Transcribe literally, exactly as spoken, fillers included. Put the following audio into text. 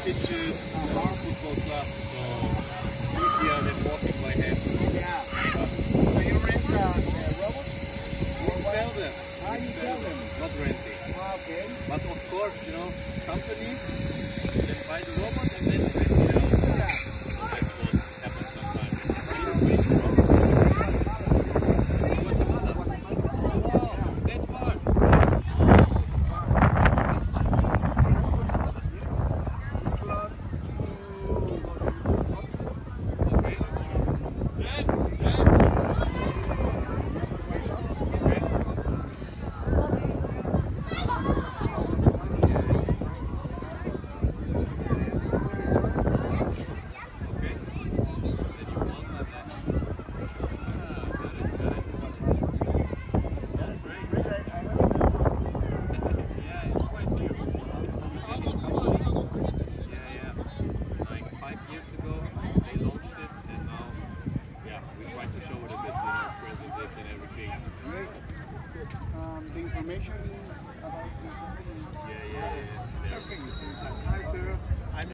pitches, uh, football clubs, so easier than walking by hand. Yeah. So you rent uh, the robots? We sell them. Ah, We you sell sell them. Not renting. Ah, okay. But of course, you know, companies can buy the robot and then rent it out. Yeah. That's what happens sometimes. Are you free? Guatemala. Wow, that far. Okay. Yeah, yeah. Show it a bit, you know, presence it and everything. Great. That's good. Um, the information about the company, Yeah, yeah, yeah. everything seems like nicer.